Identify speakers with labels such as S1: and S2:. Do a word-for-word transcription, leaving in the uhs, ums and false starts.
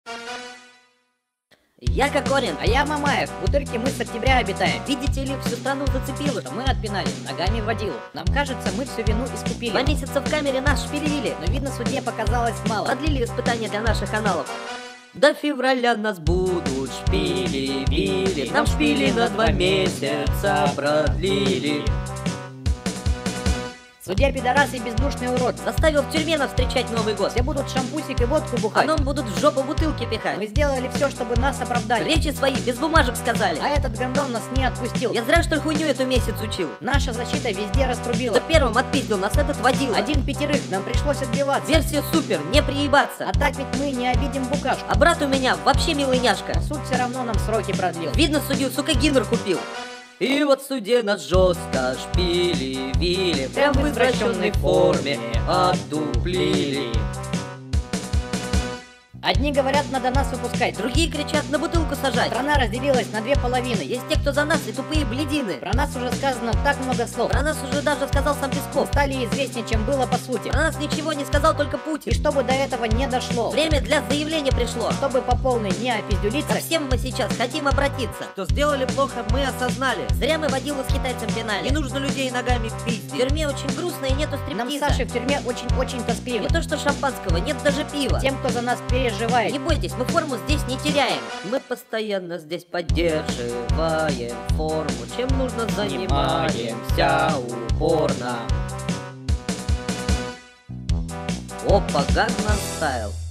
S1: Я Кокорин.
S2: А я Мамаев. В Бутырке мы с октября обитаем.
S1: Видите ли, всю страну зацепило.
S2: Что мы отпинали, ногами водилу. Нам кажется, мы всю вину искупили.
S1: Два месяца в камере нас шпилили.
S2: Но видно, судье показалось мало.
S1: Продлили испытания для наших аналов. До февраля нас будут шпили, били. Нам шпили на два месяца продлили.
S2: Судья пидорас и бездушный урод.
S1: Заставил в тюрьме нас встречать Новый год.
S2: Все будут шампусик и водку бухать.
S1: А нам будут в жопу бутылки пихать.
S2: Мы сделали все, чтобы нас оправдали.
S1: Речи свои без бумажек сказали.
S2: А этот гандон нас не отпустил.
S1: Я зря, что ли, хуйню эту месяц учил.
S2: Наша защита везде раструбила.
S1: Кто первым отпиздил нас, этот водила.
S2: Один пятерых, нам пришлось отбиваться.
S1: Версия супер, не приебаться.
S2: А так ведь мы не обидим букашку.
S1: А брат у меня вообще милый няшка.
S2: Но суд все равно нам сроки продлил.
S1: Видно, судью, сука, Гиннер купил. И вот в суде нас жестко шпили, вили, прям в извращенной форме отдуплили.
S2: Одни говорят, надо нас выпускать,
S1: Другие кричат, на бутылку сажать.
S2: страна разделилась на две половины.
S1: Есть те, кто за нас, и тупые блядины.
S2: Про нас уже сказано так много слов.
S1: Про нас уже даже сказал сам
S2: Мы
S1: Песков.
S2: стали известнее, чем было по сути.
S1: Про нас ничего не сказал только Путин.
S2: И чтобы до этого не дошло,
S1: Время для заявления пришло.
S2: чтобы по полной не
S1: Ко
S2: опиздюлиться,
S1: всем мы сейчас хотим обратиться.
S3: Что сделали плохо, мы осознали.
S1: Зря мы водилу с китайцем пинали.
S3: Не нужно людей ногами
S1: В
S3: пиздить.
S1: тюрьме очень грустно и нету
S2: нам
S1: стриптиза.
S2: Саши в тюрьме очень-очень тоскливо.
S1: Не то что шампанского, нет даже пива.
S2: Тем, кто за нас переживает.
S1: Не бойтесь, мы форму здесь не теряем. Мы постоянно здесь поддерживаем форму. Чем нужно, занимаемся упорно. Опа, Gangnam Style.